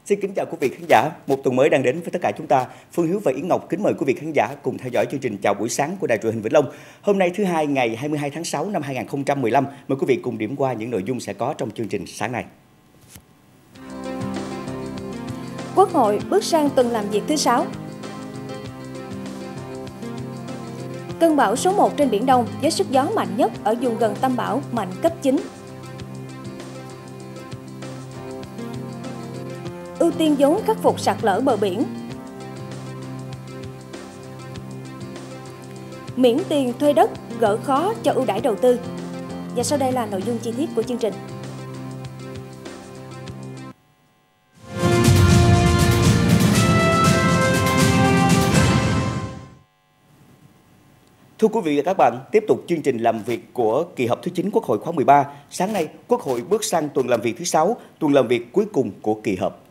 Xin kính chào quý vị khán giả. Một tuần mới đang đến với tất cả chúng ta. Phương Hiếu và Yến Ngọc kính mời quý vị khán giả cùng theo dõi chương trình Chào buổi sáng của Đài truyền hình Vĩnh Long. Hôm nay thứ Hai ngày 22 tháng 6 năm 2015, mời quý vị cùng điểm qua những nội dung sẽ có trong chương trình sáng nay. Quốc hội bước sang tuần làm việc thứ 6. Cơn bão số 1 trên Biển Đông với sức gió mạnh nhất ở vùng gần tâm bão mạnh cấp 9. Ưu tiên vốn khắc phục sạt lở bờ biển. Miễn tiền thuê đất, gỡ khó cho ưu đãi đầu tư. Và sau đây là nội dung chi tiết của chương trình. Thưa quý vị và các bạn, tiếp tục chương trình làm việc của kỳ họp thứ 9 Quốc hội khóa 13. Sáng nay, Quốc hội bước sang tuần làm việc thứ 6, tuần làm việc cuối cùng của kỳ họp.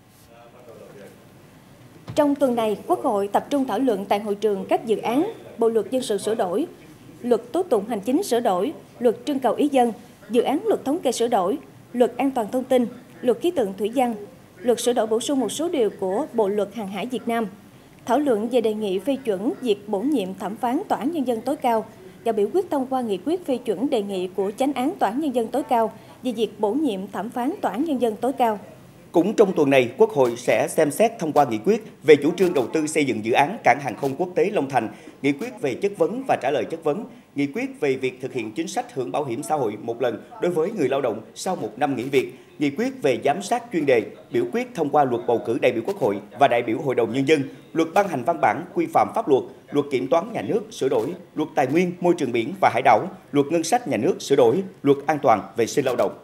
Trong tuần này, Quốc hội tập trung thảo luận tại hội trường các dự án Bộ luật dân sự sửa đổi, Luật tố tụng hành chính sửa đổi, Luật trưng cầu ý dân, dự án Luật thống kê sửa đổi, Luật an toàn thông tin, Luật khí tượng thủy văn, Luật sửa đổi bổ sung một số điều của Bộ luật hàng hải Việt Nam, thảo luận về đề nghị phê chuẩn việc bổ nhiệm thẩm phán Tòa án Nhân dân tối cao và biểu quyết thông qua nghị quyết phê chuẩn đề nghị của Chánh án Tòa án Nhân dân tối cao về việc bổ nhiệm thẩm phán Tòa án Nhân dân tối cao. Cũng trong tuần này, Quốc hội sẽ xem xét thông qua nghị quyết về chủ trương đầu tư xây dựng dự án cảng hàng không quốc tế Long Thành, nghị quyết về chất vấn và trả lời chất vấn, nghị quyết về việc thực hiện chính sách hưởng bảo hiểm xã hội một lần đối với người lao động sau 1 năm nghỉ việc, nghị quyết về giám sát chuyên đề, biểu quyết thông qua luật bầu cử đại biểu Quốc hội và đại biểu Hội đồng Nhân dân, luật ban hành văn bản quy phạm pháp luật, luật kiểm toán nhà nước sửa đổi, luật tài nguyên, môi trường biển và hải đảo, luật ngân sách nhà nước sửa đổi, luật an toàn vệ sinh lao động.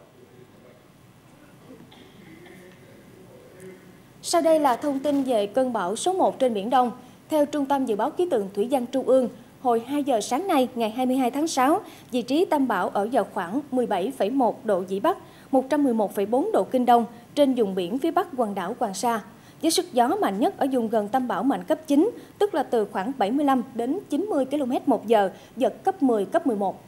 Sau đây là thông tin về cơn bão số 1 trên Biển Đông. Theo Trung tâm Dự báo Khí tượng Thủy văn Trung ương, hồi 2 giờ sáng nay ngày 22 tháng 6, vị trí tâm bão ở vào khoảng 17,1 độ Vĩ Bắc, 111,4 độ Kinh Đông trên vùng biển phía Bắc quần đảo Hoàng Sa. Với sức gió mạnh nhất ở vùng gần tâm bão mạnh cấp 9, tức là từ khoảng 75 đến 90 km/h, giật cấp 10, cấp 11.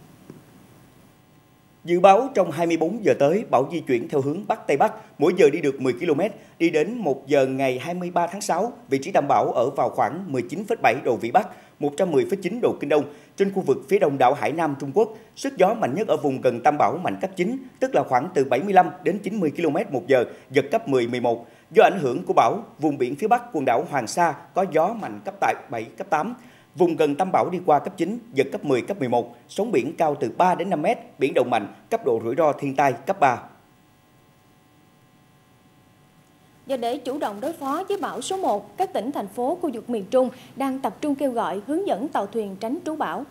Dự báo trong 24 giờ tới, bão di chuyển theo hướng Bắc Tây Bắc, mỗi giờ đi được 10 km, đi đến 1 giờ ngày 23 tháng 6, vị trí tâm bão ở vào khoảng 19,7 độ Vĩ Bắc, 110,9 độ Kinh Đông, trên khu vực phía đông đảo Hải Nam Trung Quốc. Sức gió mạnh nhất ở vùng gần tâm bão mạnh cấp 9, tức là khoảng từ 75 đến 90 km/h, giật cấp 10, 11. Do ảnh hưởng của bão, vùng biển phía Bắc quần đảo Hoàng Sa có gió mạnh cấp 7, cấp 8. Vùng gần tâm bão đi qua cấp 9, giật cấp 10, cấp 11, sóng biển cao từ 3 đến 5 mét, biển động mạnh, cấp độ rủi ro thiên tai cấp 3. Và để chủ động đối phó với bão số 1, các tỉnh, thành phố khu vực miền Trung đang tập trung kêu gọi hướng dẫn tàu thuyền tránh trú bão.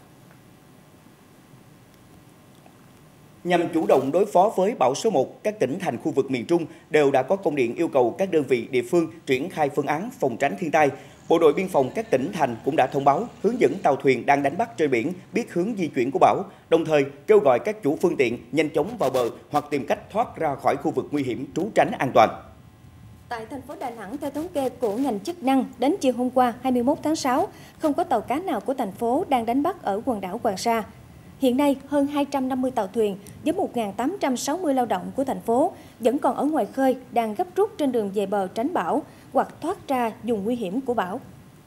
Nhằm chủ động đối phó với bão số 1, các tỉnh thành khu vực miền Trung đều đã có công điện yêu cầu các đơn vị địa phương triển khai phương án phòng tránh thiên tai. Bộ đội biên phòng các tỉnh thành cũng đã thông báo hướng dẫn tàu thuyền đang đánh bắt trên biển biết hướng di chuyển của bão, đồng thời kêu gọi các chủ phương tiện nhanh chóng vào bờ hoặc tìm cách thoát ra khỏi khu vực nguy hiểm trú tránh an toàn. Tại thành phố Đà Nẵng, theo thống kê của ngành chức năng, đến chiều hôm qua 21 tháng 6, không có tàu cá nào của thành phố đang đánh bắt ở quần đảo Hoàng Sa. Hiện nay, hơn 250 tàu thuyền với 1.860 lao động của thành phố vẫn còn ở ngoài khơi đang gấp rút trên đường về bờ tránh bão hoặc thoát ra vùng nguy hiểm của bão.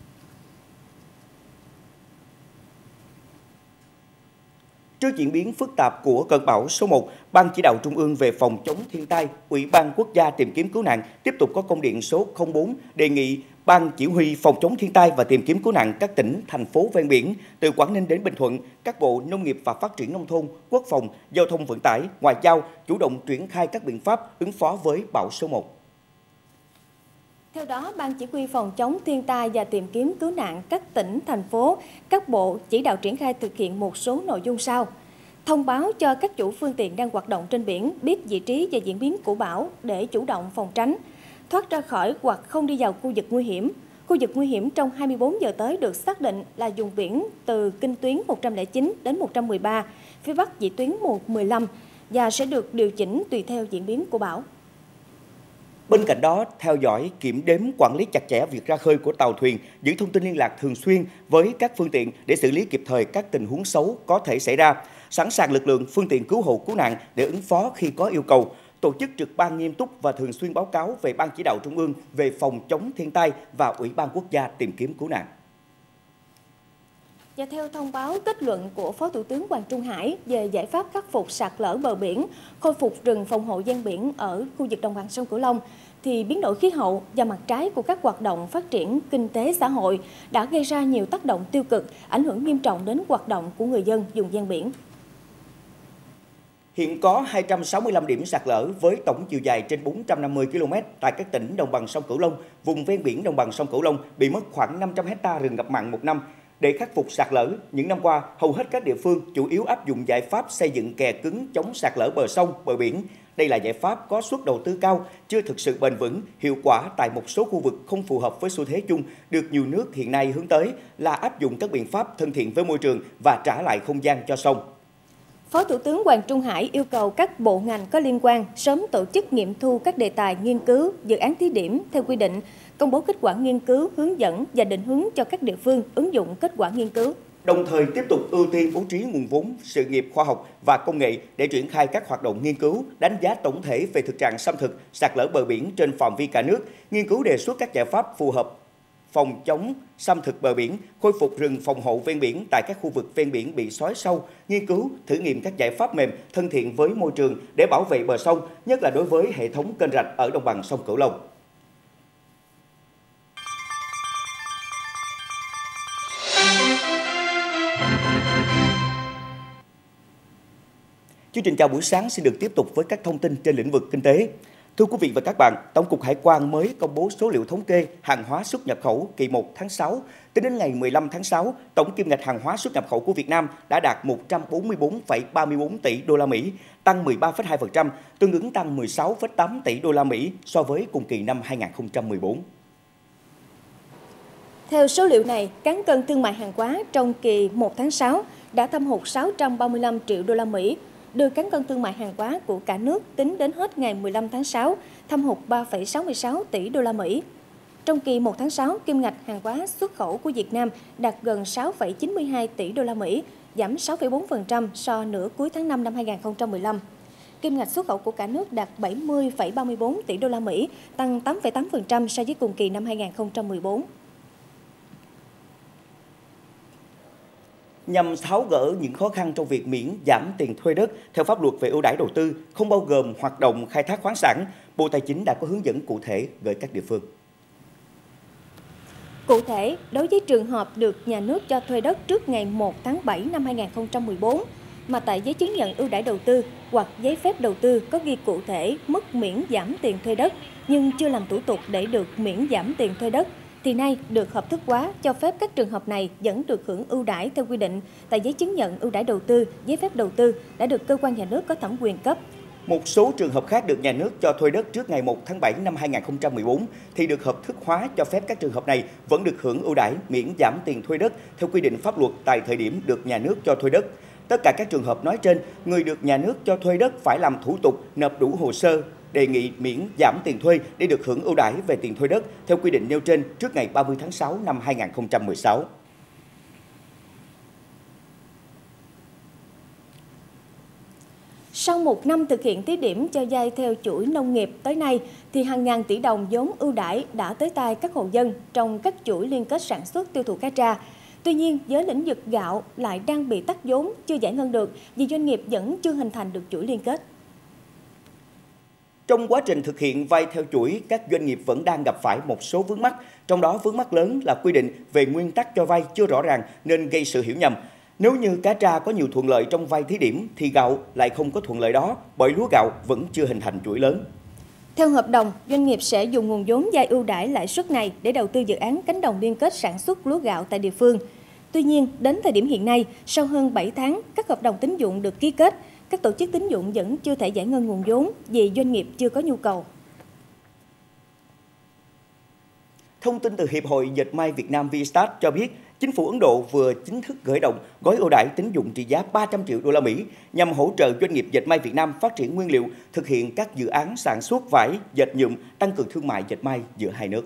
Trước diễn biến phức tạp của cơn bão số 1, Ban Chỉ đạo Trung ương về phòng chống thiên tai, Ủy ban Quốc gia tìm kiếm cứu nạn tiếp tục có công điện số 04 đề nghị Ban Chỉ huy phòng chống thiên tai và tìm kiếm cứu nạn các tỉnh, thành phố ven biển từ Quảng Ninh đến Bình Thuận, các bộ Nông nghiệp và Phát triển Nông thôn, Quốc phòng, Giao thông Vận tải, Ngoại giao chủ động triển khai các biện pháp ứng phó với bão số 1. Theo đó, Ban Chỉ huy phòng chống thiên tai và tìm kiếm cứu nạn các tỉnh, thành phố, các bộ chỉ đạo triển khai thực hiện một số nội dung sau. Thông báo cho các chủ phương tiện đang hoạt động trên biển biết vị trí và diễn biến của bão để chủ động phòng tránh, thoát ra khỏi hoặc không đi vào khu vực nguy hiểm. Khu vực nguy hiểm trong 24 giờ tới được xác định là vùng biển từ kinh tuyến 109 đến 113, phía Bắc vĩ tuyến 115 và sẽ được điều chỉnh tùy theo diễn biến của bão. Bên cạnh đó, theo dõi, kiểm đếm, quản lý chặt chẽ việc ra khơi của tàu thuyền, giữ thông tin liên lạc thường xuyên với các phương tiện để xử lý kịp thời các tình huống xấu có thể xảy ra, sẵn sàng lực lượng, phương tiện cứu hộ cứu nạn để ứng phó khi có yêu cầu, tổ chức trực ban nghiêm túc và thường xuyên báo cáo về Ban Chỉ đạo Trung ương về phòng chống thiên tai và Ủy ban Quốc gia tìm kiếm cứu nạn. Và theo thông báo kết luận của Phó Thủ tướng Hoàng Trung Hải về giải pháp khắc phục sạt lở bờ biển, khôi phục rừng phòng hộ ven biển ở khu vực đồng bằng sông Cửu Long, thì biến đổi khí hậu và mặt trái của các hoạt động phát triển kinh tế xã hội đã gây ra nhiều tác động tiêu cực, ảnh hưởng nghiêm trọng đến hoạt động của người dân vùng ven biển. Hiện có 265 điểm sạt lở với tổng chiều dài trên 450 km tại các tỉnh đồng bằng sông Cửu Long, vùng ven biển đồng bằng sông Cửu Long bị mất khoảng 500 ha rừng ngập mặn một năm. Để khắc phục sạt lở, những năm qua, hầu hết các địa phương chủ yếu áp dụng giải pháp xây dựng kè cứng chống sạt lở bờ sông, bờ biển. Đây là giải pháp có suất đầu tư cao, chưa thực sự bền vững, hiệu quả tại một số khu vực không phù hợp với xu thế chung, được nhiều nước hiện nay hướng tới là áp dụng các biện pháp thân thiện với môi trường và trả lại không gian cho sông. Phó Thủ tướng Hoàng Trung Hải yêu cầu các bộ ngành có liên quan sớm tổ chức nghiệm thu các đề tài nghiên cứu, dự án thí điểm theo quy định, công bố kết quả nghiên cứu, hướng dẫn và định hướng cho các địa phương ứng dụng kết quả nghiên cứu. Đồng thời tiếp tục ưu tiên bố trí nguồn vốn, sự nghiệp khoa học và công nghệ để triển khai các hoạt động nghiên cứu, đánh giá tổng thể về thực trạng xâm thực, sạt lở bờ biển trên phạm vi cả nước, nghiên cứu đề xuất các giải pháp phù hợp phòng chống xâm thực bờ biển, khôi phục rừng phòng hộ ven biển tại các khu vực ven biển bị xói sâu, nghiên cứu, thử nghiệm các giải pháp mềm thân thiện với môi trường để bảo vệ bờ sông, nhất là đối với hệ thống kênh rạch ở đồng bằng sông Cửu Long. Chương trình chào buổi sáng xin được tiếp tục với các thông tin trên lĩnh vực kinh tế. Thưa quý vị và các bạn, Tổng cục Hải quan mới công bố số liệu thống kê hàng hóa xuất nhập khẩu kỳ 1 tháng 6. Tính đến ngày 15 tháng 6, tổng kim ngạch hàng hóa xuất nhập khẩu của Việt Nam đã đạt 144,34 tỷ đô la Mỹ, tăng 13,2%, tương ứng tăng 16,8 tỷ đô la Mỹ so với cùng kỳ năm 2014. Theo số liệu này, cán cân thương mại hàng hóa trong kỳ 1 tháng 6 đã thâm hụt 635 triệu đô la Mỹ, đưa cán cân thương mại hàng hóa của cả nước tính đến hết ngày 15 tháng 6 thâm hụt 3,66 tỷ đô la Mỹ. Trong kỳ 1 tháng 6, kim ngạch hàng hóa xuất khẩu của Việt Nam đạt gần 6,92 tỷ đô la Mỹ, giảm 6,4% so nửa cuối tháng 5 năm 2015. Kim ngạch xuất khẩu của cả nước đạt 70,34 tỷ đô la Mỹ, tăng 8,8% so với cùng kỳ năm 2014. Nhằm tháo gỡ những khó khăn trong việc miễn giảm tiền thuê đất theo pháp luật về ưu đãi đầu tư, không bao gồm hoạt động khai thác khoáng sản, Bộ Tài chính đã có hướng dẫn cụ thể gửi các địa phương. Cụ thể, đối với trường hợp được nhà nước cho thuê đất trước ngày 1 tháng 7 năm 2014, mà tại giấy chứng nhận ưu đãi đầu tư hoặc giấy phép đầu tư có ghi cụ thể mức miễn giảm tiền thuê đất nhưng chưa làm thủ tục để được miễn giảm tiền thuê đất, thì nay được hợp thức hóa cho phép các trường hợp này vẫn được hưởng ưu đãi theo quy định tại giấy chứng nhận ưu đãi đầu tư, giấy phép đầu tư đã được cơ quan nhà nước có thẩm quyền cấp. Một số trường hợp khác được nhà nước cho thuê đất trước ngày 1 tháng 7 năm 2014 thì được hợp thức hóa cho phép các trường hợp này vẫn được hưởng ưu đãi miễn giảm tiền thuê đất theo quy định pháp luật tại thời điểm được nhà nước cho thuê đất. Tất cả các trường hợp nói trên, người được nhà nước cho thuê đất phải làm thủ tục nộp đủ hồ sơ đề nghị miễn giảm tiền thuê để được hưởng ưu đãi về tiền thuê đất theo quy định nêu trên trước ngày 30 tháng 6 năm 2016. Sau một năm thực hiện thí điểm cho vay theo chuỗi nông nghiệp tới nay, thì hàng ngàn tỷ đồng vốn ưu đãi đã tới tay các hộ dân trong các chuỗi liên kết sản xuất tiêu thụ cá tra. Tuy nhiên, với lĩnh vực gạo lại đang bị tắc vốn, chưa giải ngân được vì doanh nghiệp vẫn chưa hình thành được chuỗi liên kết. Trong quá trình thực hiện vay theo chuỗi, các doanh nghiệp vẫn đang gặp phải một số vướng mắc, trong đó vướng mắc lớn là quy định về nguyên tắc cho vay chưa rõ ràng nên gây sự hiểu nhầm. Nếu như cá tra có nhiều thuận lợi trong vay thí điểm thì gạo lại không có thuận lợi đó bởi lúa gạo vẫn chưa hình thành chuỗi lớn. Theo hợp đồng, doanh nghiệp sẽ dùng nguồn vốn vay ưu đãi lãi suất này để đầu tư dự án cánh đồng liên kết sản xuất lúa gạo tại địa phương. Tuy nhiên, đến thời điểm hiện nay, sau hơn 7 tháng, các hợp đồng tín dụng được ký kết, các tổ chức tín dụng vẫn chưa thể giải ngân nguồn vốn vì doanh nghiệp chưa có nhu cầu. Thông tin từ Hiệp hội Dệt may Việt Nam Vstart cho biết, chính phủ Ấn Độ vừa chính thức khởi động gói ưu đãi tín dụng trị giá 300 triệu đô la Mỹ nhằm hỗ trợ doanh nghiệp dệt may Việt Nam phát triển nguyên liệu, thực hiện các dự án sản xuất vải, dệt nhuộm, tăng cường thương mại dệt may giữa hai nước.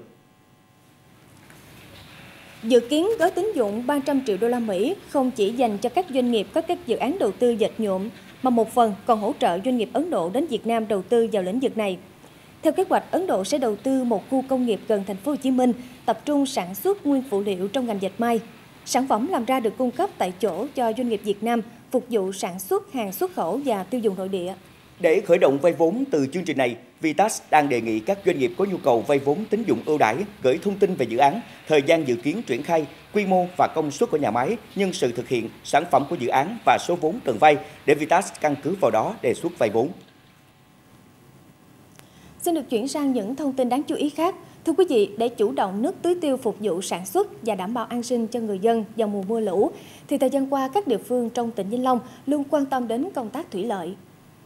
Dự kiến gói tín dụng 300 triệu đô la Mỹ không chỉ dành cho các doanh nghiệp có các dự án đầu tư dệt nhuộm mà một phần còn hỗ trợ doanh nghiệp Ấn Độ đến Việt Nam đầu tư vào lĩnh vực này. Theo kế hoạch, Ấn Độ sẽ đầu tư một khu công nghiệp gần thành phố Hồ Chí Minh, tập trung sản xuất nguyên phụ liệu trong ngành dệt may. Sản phẩm làm ra được cung cấp tại chỗ cho doanh nghiệp Việt Nam, phục vụ sản xuất hàng xuất khẩu và tiêu dùng nội địa. Để khởi động vay vốn từ chương trình này, Vitas đang đề nghị các doanh nghiệp có nhu cầu vay vốn tín dụng ưu đãi gửi thông tin về dự án, thời gian dự kiến triển khai, quy mô và công suất của nhà máy, nhân sự thực hiện, sản phẩm của dự án và số vốn cần vay để Vitas căn cứ vào đó đề xuất vay vốn. Xin được chuyển sang những thông tin đáng chú ý khác. Thưa quý vị, để chủ động nước tưới tiêu phục vụ sản xuất và đảm bảo an sinh cho người dân vào mùa mưa lũ, thì thời gian qua các địa phương trong tỉnh Vĩnh Long luôn quan tâm đến công tác thủy lợi.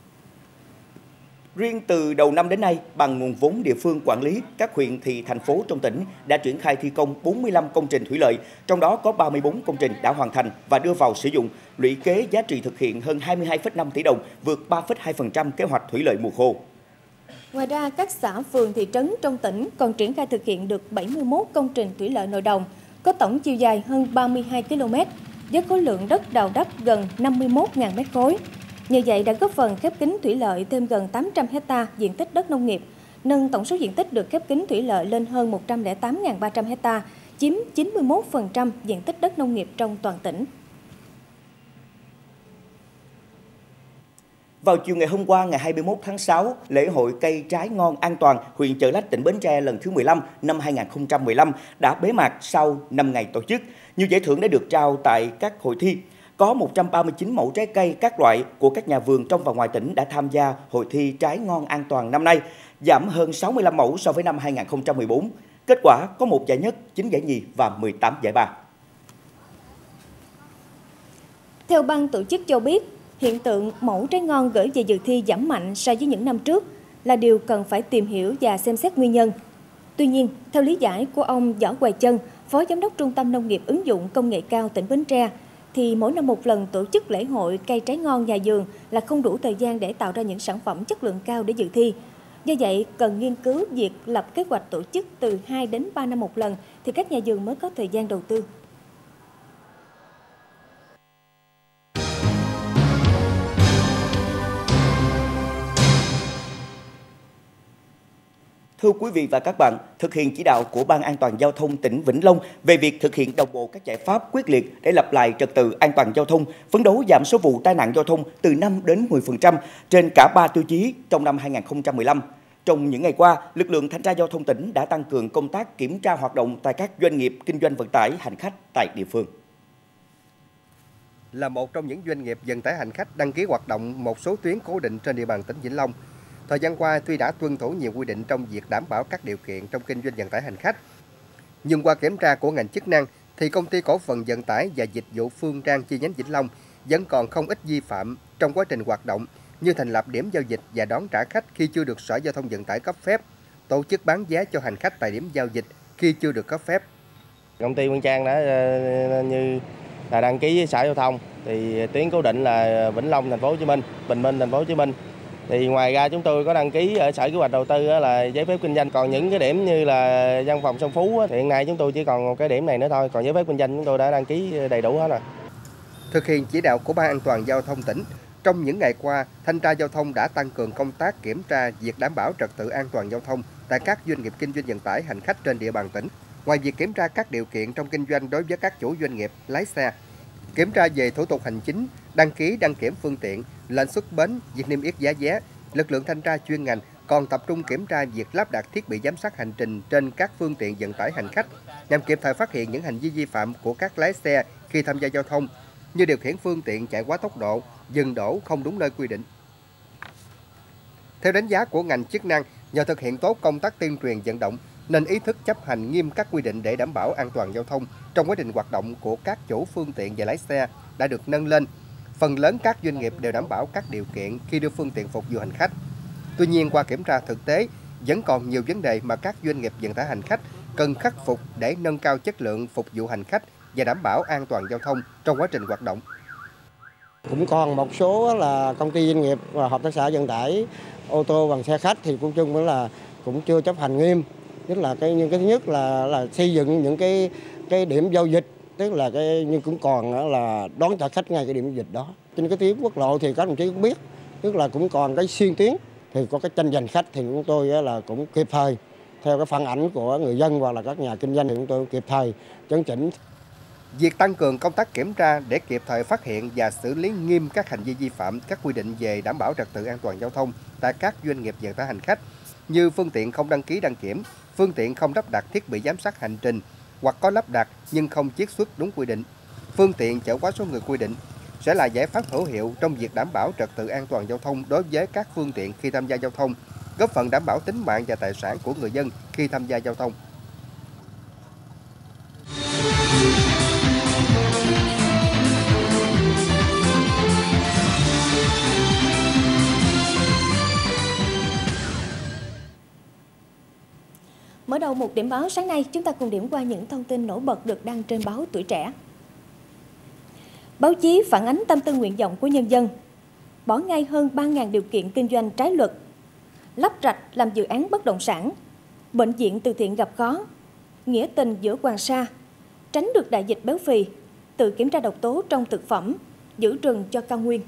Riêng từ đầu năm đến nay, bằng nguồn vốn địa phương quản lý, các huyện, thị, thành phố trong tỉnh đã triển khai thi công 45 công trình thủy lợi, trong đó có 34 công trình đã hoàn thành và đưa vào sử dụng, lũy kế giá trị thực hiện hơn 22,5 tỷ đồng, vượt 3,2% kế hoạch thủy lợi mùa khô. Ngoài ra, các xã, phường, thị trấn trong tỉnh còn triển khai thực hiện được 71 công trình thủy lợi nội đồng, có tổng chiều dài hơn 32 km, với khối lượng đất đào đắp gần 51.000 m3. Nhờ vậy đã góp phần khép kín thủy lợi thêm gần 800 ha diện tích đất nông nghiệp, nâng tổng số diện tích được khép kín thủy lợi lên hơn 108.300 ha, chiếm 91% diện tích đất nông nghiệp trong toàn tỉnh. Vào chiều ngày hôm qua, ngày 21 tháng 6, lễ hội cây trái ngon an toàn huyện Chợ Lách, tỉnh Bến Tre lần thứ 15 năm 2015 đã bế mạc sau 5 ngày tổ chức. Nhiều giải thưởng đã được trao tại các hội thi. Có 139 mẫu trái cây các loại của các nhà vườn trong và ngoài tỉnh đã tham gia hội thi trái ngon an toàn năm nay, giảm hơn 65 mẫu so với năm 2014. Kết quả có 1 giải nhất, 9 giải nhì và 18 giải ba. Theo ban tổ chức cho biết, hiện tượng mẫu trái ngon gửi về dự thi giảm mạnh so với những năm trước là điều cần phải tìm hiểu và xem xét nguyên nhân. Tuy nhiên, theo lý giải của ông Võ Hoài Chân, Phó Giám đốc Trung tâm Nông nghiệp ứng dụng công nghệ cao tỉnh Bến Tre, thì mỗi năm một lần tổ chức lễ hội cây trái ngon nhà vườn là không đủ thời gian để tạo ra những sản phẩm chất lượng cao để dự thi. Do vậy, cần nghiên cứu việc lập kế hoạch tổ chức từ 2 đến 3 năm một lần thì các nhà vườn mới có thời gian đầu tư. Thưa quý vị và các bạn, thực hiện chỉ đạo của Ban An toàn Giao thông tỉnh Vĩnh Long về việc thực hiện đồng bộ các giải pháp quyết liệt để lập lại trật tự an toàn giao thông, phấn đấu giảm số vụ tai nạn giao thông từ 5 đến 10% trên cả 3 tiêu chí trong năm 2015. Trong những ngày qua, lực lượng thanh tra giao thông tỉnh đã tăng cường công tác kiểm tra hoạt động tại các doanh nghiệp kinh doanh vận tải hành khách tại địa phương. Là một trong những doanh nghiệp vận tải hành khách đăng ký hoạt động một số tuyến cố định trên địa bàn tỉnh Vĩnh Long, thời gian qua tuy đã tuân thủ nhiều quy định trong việc đảm bảo các điều kiện trong kinh doanh vận tải hành khách, nhưng qua kiểm tra của ngành chức năng thì công ty cổ phần vận tải và dịch vụ Phương Trang chi nhánh Vĩnh Long vẫn còn không ít vi phạm trong quá trình hoạt động, như thành lập điểm giao dịch và đón trả khách khi chưa được Sở Giao thông Vận tải cấp phép, tổ chức bán vé cho hành khách tại điểm giao dịch khi chưa được cấp phép. Công ty Phương Trang đã như là đăng ký với Sở Giao thông thì tuyến cố định là Vĩnh Long thành phố Hồ Chí Minh, Bình Minh thành phố Hồ Chí Minh. Thì ngoài ra chúng tôi có đăng ký ở Sở Kế hoạch Đầu tư là giấy phép kinh doanh. Còn những cái điểm như là văn phòng Sông Phú thì hiện nay chúng tôi chỉ còn một cái điểm này nữa thôi. Còn giấy phép kinh doanh chúng tôi đã đăng ký đầy đủ hết rồi. Thực hiện chỉ đạo của Ban An toàn Giao thông tỉnh, trong những ngày qua, thanh tra giao thông đã tăng cường công tác kiểm tra việc đảm bảo trật tự an toàn giao thông tại các doanh nghiệp kinh doanh vận tải hành khách trên địa bàn tỉnh. Ngoài việc kiểm tra các điều kiện trong kinh doanh đối với các chủ doanh nghiệp, lái xe, kiểm tra về thủ tục hành chính, đăng ký đăng kiểm phương tiện, lệnh xuất bến, việc niêm yết giá vé, lực lượng thanh tra chuyên ngành còn tập trung kiểm tra việc lắp đặt thiết bị giám sát hành trình trên các phương tiện vận tải hành khách nhằm kịp thời phát hiện những hành vi vi phạm của các lái xe khi tham gia giao thông, như điều khiển phương tiện chạy quá tốc độ, dừng đỗ không đúng nơi quy định. Theo đánh giá của ngành chức năng, nhờ thực hiện tốt công tác tuyên truyền vận động nên ý thức chấp hành nghiêm các quy định để đảm bảo an toàn giao thông trong quá trình hoạt động của các chủ phương tiện và lái xe đã được nâng lên. Phần lớn các doanh nghiệp đều đảm bảo các điều kiện khi đưa phương tiện phục vụ hành khách. Tuy nhiên, qua kiểm tra thực tế, vẫn còn nhiều vấn đề mà các doanh nghiệp vận tải hành khách cần khắc phục để nâng cao chất lượng phục vụ hành khách và đảm bảo an toàn giao thông trong quá trình hoạt động. Cũng còn một số là công ty doanh nghiệp và hợp tác xã vận tải ô tô bằng xe khách thì cũng chung là cũng chưa chấp hành nghiêm. Nhất là cái thứ nhất là xây dựng những cái điểm giao dịch tức là nhưng cũng còn là đón trả khách ngay cái điểm dịch đó. Trên cái tuyến quốc lộ thì các đồng chí cũng biết, tức là cũng còn cái xuyên tuyến thì có cái tranh giành khách thì chúng tôi là cũng kịp thời theo cái phản ảnh của người dân hoặc là các nhà kinh doanh thì chúng tôi kịp thời chấn chỉnh. Việc tăng cường công tác kiểm tra để kịp thời phát hiện và xử lý nghiêm các hành vi vi phạm các quy định về đảm bảo trật tự an toàn giao thông tại các doanh nghiệp vận tải hành khách như phương tiện không đăng ký đăng kiểm, phương tiện không lắp đặt thiết bị giám sát hành trình hoặc có lắp đặt nhưng không chiết xuất đúng quy định, phương tiện chở quá số người quy định sẽ là giải pháp hữu hiệu trong việc đảm bảo trật tự an toàn giao thông đối với các phương tiện khi tham gia giao thông, góp phần đảm bảo tính mạng và tài sản của người dân khi tham gia giao thông. Mở đầu một điểm báo sáng nay, chúng ta cùng điểm qua những thông tin nổi bật được đăng trên báo Tuổi Trẻ. Báo chí phản ánh tâm tư nguyện vọng của nhân dân, bỏ ngay hơn 3.000 điều kiện kinh doanh trái luật, lắp rạch làm dự án bất động sản, bệnh viện từ thiện gặp khó, nghĩa tình giữa Hoàng Sa, tránh được đại dịch béo phì, tự kiểm tra độc tố trong thực phẩm, giữ rừng cho cao nguyên.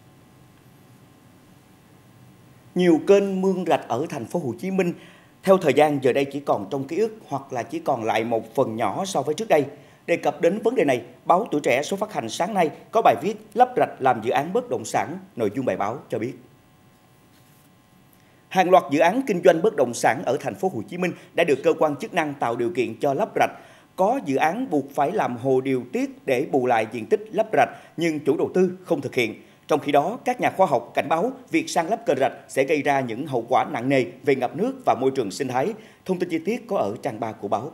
Nhiều kênh mương rạch ở thành phố Hồ Chí Minh theo thời gian giờ đây chỉ còn trong ký ức hoặc là chỉ còn lại một phần nhỏ so với trước đây. Đề cập đến vấn đề này, báo Tuổi Trẻ số phát hành sáng nay có bài viết lắp rạch làm dự án bất động sản. Nội dung bài báo cho biết hàng loạt dự án kinh doanh bất động sản ở thành phố Hồ Chí Minh đã được cơ quan chức năng tạo điều kiện cho lắp rạch. Có dự án buộc phải làm hồ điều tiết để bù lại diện tích lắp rạch nhưng chủ đầu tư không thực hiện. Trong khi đó, các nhà khoa học cảnh báo việc san lấp kênh rạch sẽ gây ra những hậu quả nặng nề về ngập nước và môi trường sinh thái. Thông tin chi tiết có ở trang 3 của báo.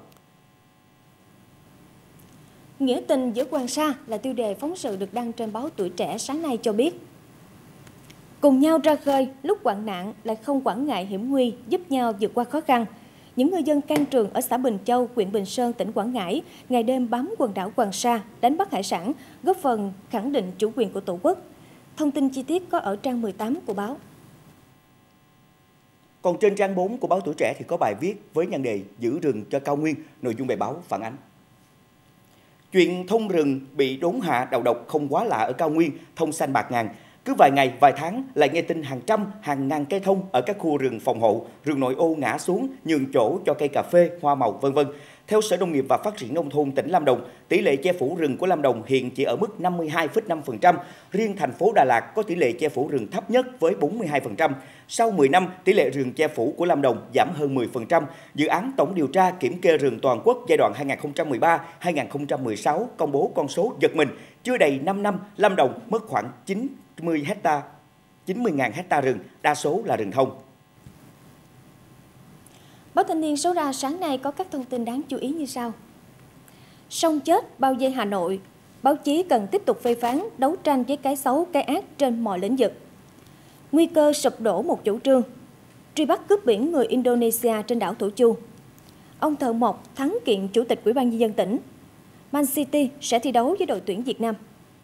Nghĩa tình giữa Hoàng Sa là tiêu đề phóng sự được đăng trên báo Tuổi Trẻ sáng nay cho biết. Cùng nhau ra khơi, lúc hoạn nạn lại không quản ngại hiểm nguy, giúp nhau vượt qua khó khăn. Những ngư dân can trường ở xã Bình Châu, huyện Bình Sơn, tỉnh Quảng Ngãi ngày đêm bám quần đảo Hoàng Sa đánh bắt hải sản, góp phần khẳng định chủ quyền của Tổ quốc. Thông tin chi tiết có ở trang 18 của báo. Còn trên trang 4 của báo Tuổi Trẻ thì có bài viết với nhan đề giữ rừng cho cao nguyên. Nội dung bài báo phản ánh chuyện thông rừng bị đốn hạ đầu độc không quá lạ ở cao nguyên, thông xanh bạt ngàn. Cứ vài ngày, vài tháng lại nghe tin hàng trăm, hàng ngàn cây thông ở các khu rừng phòng hộ, rừng nội ô ngã xuống, nhường chỗ cho cây cà phê, hoa màu v.v. Theo Sở Nông nghiệp và Phát triển Nông thôn tỉnh Lâm Đồng, tỷ lệ che phủ rừng của Lâm Đồng hiện chỉ ở mức 52,5%. Riêng thành phố Đà Lạt có tỷ lệ che phủ rừng thấp nhất với 42%. Sau 10 năm, tỷ lệ rừng che phủ của Lâm Đồng giảm hơn 10%. Dự án tổng điều tra kiểm kê rừng toàn quốc giai đoạn 2013-2016 công bố con số giật mình. Chưa đầy 5 năm, Lâm Đồng mất khoảng 90.000 hecta rừng, đa số là rừng thông. Báo Thanh niên số ra sáng nay có các thông tin đáng chú ý như sau. Sông chết bao vây Hà Nội, báo chí cần tiếp tục phê phán, đấu tranh với cái xấu, cái ác trên mọi lĩnh vực. Nguy cơ sụp đổ một chủ trương, truy bắt cướp biển người Indonesia trên đảo Thổ Chu. Ông thợ mộc thắng kiện Chủ tịch Ủy ban Nhân dân tỉnh. Man City sẽ thi đấu với đội tuyển Việt Nam.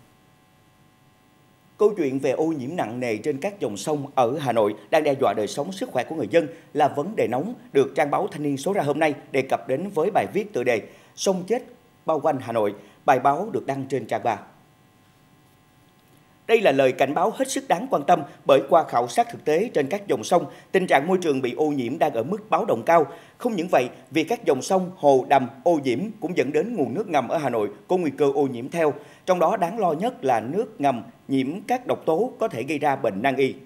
Câu chuyện về ô nhiễm nặng nề trên các dòng sông ở Hà Nội đang đe dọa đời sống sức khỏe của người dân là vấn đề nóng được trang báo Thanh niên số ra hôm nay đề cập đến với bài viết tựa đề Sông chết bao quanh Hà Nội. Bài báo được đăng trên trang 3. Đây là lời cảnh báo hết sức đáng quan tâm bởi qua khảo sát thực tế trên các dòng sông, tình trạng môi trường bị ô nhiễm đang ở mức báo động cao. Không những vậy, vì các dòng sông, hồ, đầm ô nhiễm cũng dẫn đến nguồn nước ngầm ở Hà Nội có nguy cơ ô nhiễm theo. Trong đó đáng lo nhất là nước ngầm nhiễm các độc tố có thể gây ra bệnh nan y.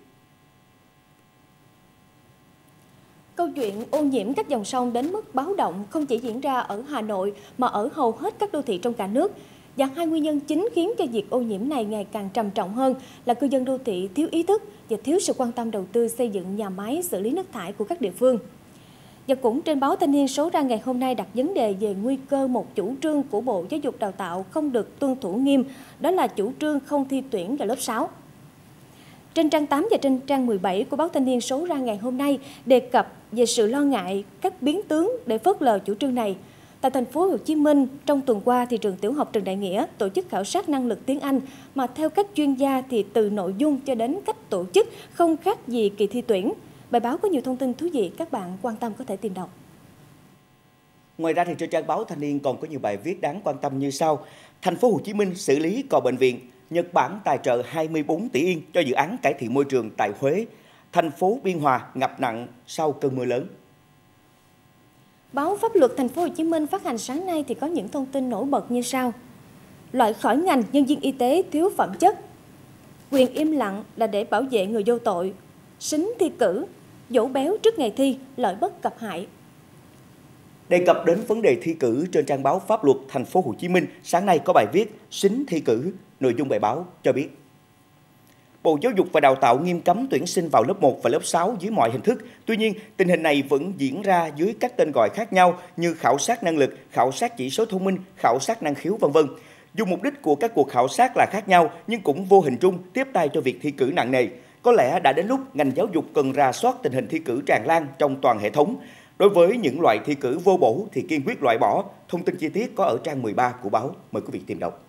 Câu chuyện ô nhiễm các dòng sông đến mức báo động không chỉ diễn ra ở Hà Nội mà ở hầu hết các đô thị trong cả nước. Và hai nguyên nhân chính khiến cho việc ô nhiễm này ngày càng trầm trọng hơn là cư dân đô thị thiếu ý thức và thiếu sự quan tâm đầu tư xây dựng nhà máy xử lý nước thải của các địa phương. Và cũng trên báo Thanh niên số ra ngày hôm nay đặt vấn đề về nguy cơ một chủ trương của Bộ Giáo dục Đào tạo không được tuân thủ nghiêm, đó là chủ trương không thi tuyển vào lớp 6. Trên trang 8 và trên trang 17 của báo Thanh niên số ra ngày hôm nay đề cập về sự lo ngại các biến tướng để phớt lờ chủ trương này. Tại thành phố Hồ Chí Minh, trong tuần qua thì trường tiểu học Trần Đại Nghĩa tổ chức khảo sát năng lực tiếng Anh mà theo các chuyên gia thì từ nội dung cho đến cách tổ chức không khác gì kỳ thi tuyển. Bài báo có nhiều thông tin thú vị các bạn quan tâm có thể tìm đọc. Ngoài ra thì trên trang báo Thanh niên còn có nhiều bài viết đáng quan tâm như sau. Thành phố Hồ Chí Minh xử lý cò bệnh viện. Nhật Bản tài trợ 24 tỷ yên cho dự án cải thiện môi trường tại Huế. Thành phố Biên Hòa ngập nặng sau cơn mưa lớn. Báo Pháp luật Thành phố Hồ Chí Minh phát hành sáng nay thì có những thông tin nổi bật như sau. Loại khỏi ngành nhân viên y tế thiếu phẩm chất. Quyền im lặng là để bảo vệ người vô tội. Sính thi cử, dỗ béo trước ngày thi, lợi bất cập hại. Đề cập đến vấn đề thi cử trên trang báo Pháp luật Thành phố Hồ Chí Minh, sáng nay có bài viết Sính thi cử. Nội dung bài báo cho biết Bộ Giáo dục và Đào tạo nghiêm cấm tuyển sinh vào lớp 1 và lớp 6 dưới mọi hình thức. Tuy nhiên, tình hình này vẫn diễn ra dưới các tên gọi khác nhau như khảo sát năng lực, khảo sát chỉ số thông minh, khảo sát năng khiếu v.v. Dù mục đích của các cuộc khảo sát là khác nhau nhưng cũng vô hình chung tiếp tay cho việc thi cử nặng nề. Có lẽ đã đến lúc ngành giáo dục cần rà soát tình hình thi cử tràn lan trong toàn hệ thống. Đối với những loại thi cử vô bổ thì kiên quyết loại bỏ. Thông tin chi tiết có ở trang 13 của báo. Mời quý vị tìm đọc.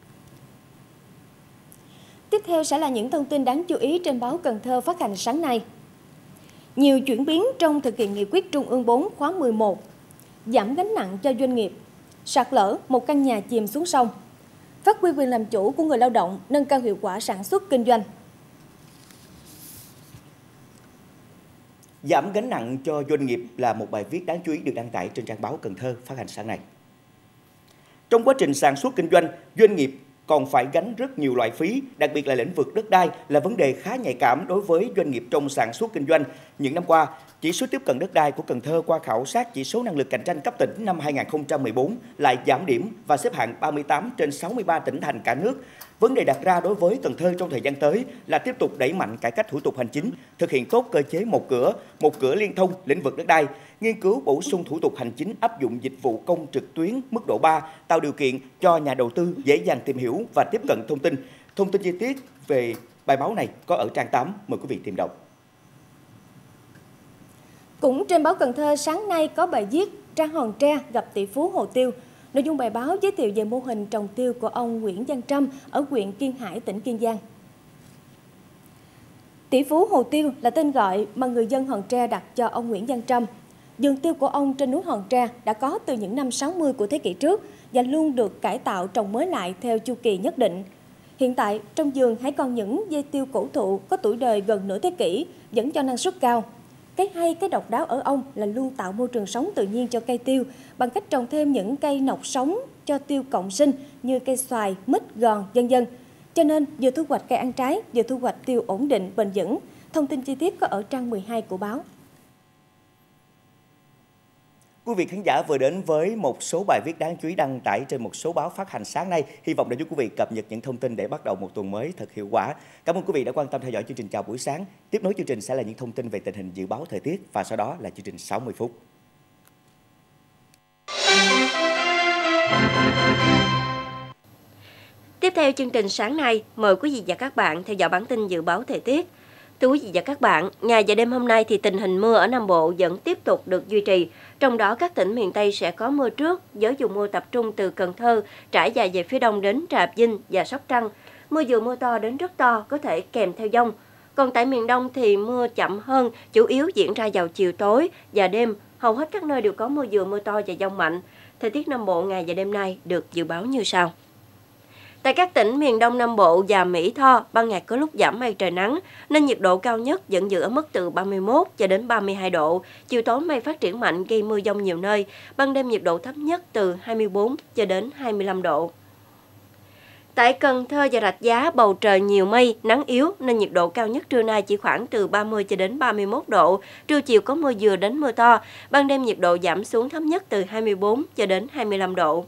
Tiếp theo sẽ là những thông tin đáng chú ý trên báo Cần Thơ phát hành sáng nay. Nhiều chuyển biến trong thực hiện nghị quyết Trung ương 4 khóa 11. Giảm gánh nặng cho doanh nghiệp. Sạt lở, một căn nhà chìm xuống sông. Phát huy quyền làm chủ của người lao động, nâng cao hiệu quả sản xuất kinh doanh. Giảm gánh nặng cho doanh nghiệp là một bài viết đáng chú ý được đăng tải trên trang báo Cần Thơ phát hành sáng nay. Trong quá trình sản xuất kinh doanh, doanh nghiệp còn phải gánh rất nhiều loại phí, đặc biệt là lĩnh vực đất đai là vấn đề khá nhạy cảm đối với doanh nghiệp trong sản xuất kinh doanh. Những năm qua, chỉ số tiếp cận đất đai của Cần Thơ qua khảo sát chỉ số năng lực cạnh tranh cấp tỉnh năm 2014 lại giảm điểm và xếp hạng 38 trên 63 tỉnh thành cả nước. Vấn đề đặt ra đối với Cần Thơ trong thời gian tới là tiếp tục đẩy mạnh cải cách thủ tục hành chính, thực hiện tốt cơ chế một cửa liên thông lĩnh vực đất đai, nghiên cứu bổ sung thủ tục hành chính áp dụng dịch vụ công trực tuyến mức độ 3, tạo điều kiện cho nhà đầu tư dễ dàng tìm hiểu và tiếp cận thông tin. Thông tin chi tiết về bài báo này có ở trang 8, mời quý vị tìm đọc. Cũng trên báo Cần Thơ sáng nay có bài viết Trang Hòn Tre gặp tỷ phú hồ tiêu. Nội dung bài báo giới thiệu về mô hình trồng tiêu của ông Nguyễn Văn Trâm ở huyện Kiên Hải, tỉnh Kiên Giang. Tỷ phú hồ tiêu là tên gọi mà người dân Hòn Tre đặt cho ông Nguyễn Văn Trâm. Vườn tiêu của ông trên núi Hòn Tre đã có từ những năm 60 của thế kỷ trước và luôn được cải tạo trồng mới lại theo chu kỳ nhất định. Hiện tại, trong vườn hãy còn những dây tiêu cổ thụ có tuổi đời gần nửa thế kỷ, vẫn cho năng suất cao. Cái hay, cái độc đáo ở ông là luôn tạo môi trường sống tự nhiên cho cây tiêu bằng cách trồng thêm những cây nọc sống cho tiêu cộng sinh như cây xoài, mít, gòn, vân vân. Cho nên vừa thu hoạch cây ăn trái, vừa thu hoạch tiêu ổn định, bền vững. Thông tin chi tiết có ở trang 12 của báo. Quý vị khán giả vừa đến với một số bài viết đáng chú ý đăng tải trên một số báo phát hành sáng nay. Hy vọng đã giúp quý vị cập nhật những thông tin để bắt đầu một tuần mới thật hiệu quả. Cảm ơn quý vị đã quan tâm theo dõi chương trình Chào buổi sáng. Tiếp nối chương trình sẽ là những thông tin về tình hình dự báo thời tiết và sau đó là chương trình 60 phút. Tiếp theo chương trình sáng nay, mời quý vị và các bạn theo dõi bản tin dự báo thời tiết. Thưa quý vị và các bạn, ngày và đêm hôm nay thì tình hình mưa ở Nam Bộ vẫn tiếp tục được duy trì. Trong đó các tỉnh miền Tây sẽ có mưa trước, với vùng mưa tập trung từ Cần Thơ, trải dài về phía đông đến Trà Vinh và Sóc Trăng. Mưa vừa mưa to đến rất to có thể kèm theo dông. Còn tại miền Đông thì mưa chậm hơn, chủ yếu diễn ra vào chiều tối và đêm. Hầu hết các nơi đều có mưa vừa mưa to và dông mạnh. Thời tiết Nam Bộ ngày và đêm nay được dự báo như sau. Tại các tỉnh miền Đông Nam Bộ và Mỹ Tho, ban ngày có lúc giảm mây trời nắng, nên nhiệt độ cao nhất vẫn giữ ở mức từ 31 cho đến 32 độ. Chiều tối mây phát triển mạnh gây mưa dông nhiều nơi, ban đêm nhiệt độ thấp nhất từ 24 cho đến 25 độ. Tại Cần Thơ và Rạch Giá, bầu trời nhiều mây, nắng yếu nên nhiệt độ cao nhất trưa nay chỉ khoảng từ 30 cho đến 31 độ. Trưa chiều có mưa vừa đến mưa to, ban đêm nhiệt độ giảm xuống thấp nhất từ 24 cho đến 25 độ.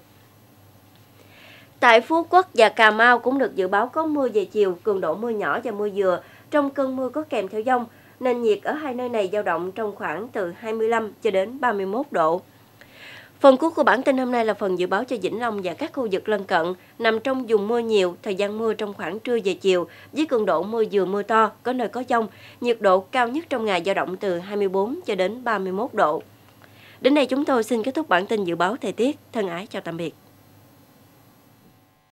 Tại Phú Quốc và Cà Mau cũng được dự báo có mưa về chiều, cường độ mưa nhỏ và mưa vừa. Trong cơn mưa có kèm theo dông, nền nhiệt ở hai nơi này dao động trong khoảng từ 25 cho đến 31 độ. Phần cuối của bản tin hôm nay là phần dự báo cho Vĩnh Long và các khu vực lân cận, nằm trong vùng mưa nhiều, thời gian mưa trong khoảng trưa về chiều, với cường độ mưa vừa mưa to, có nơi có dông, nhiệt độ cao nhất trong ngày dao động từ 24 cho đến 31 độ. Đến đây chúng tôi xin kết thúc bản tin dự báo thời tiết. Thân ái chào tạm biệt.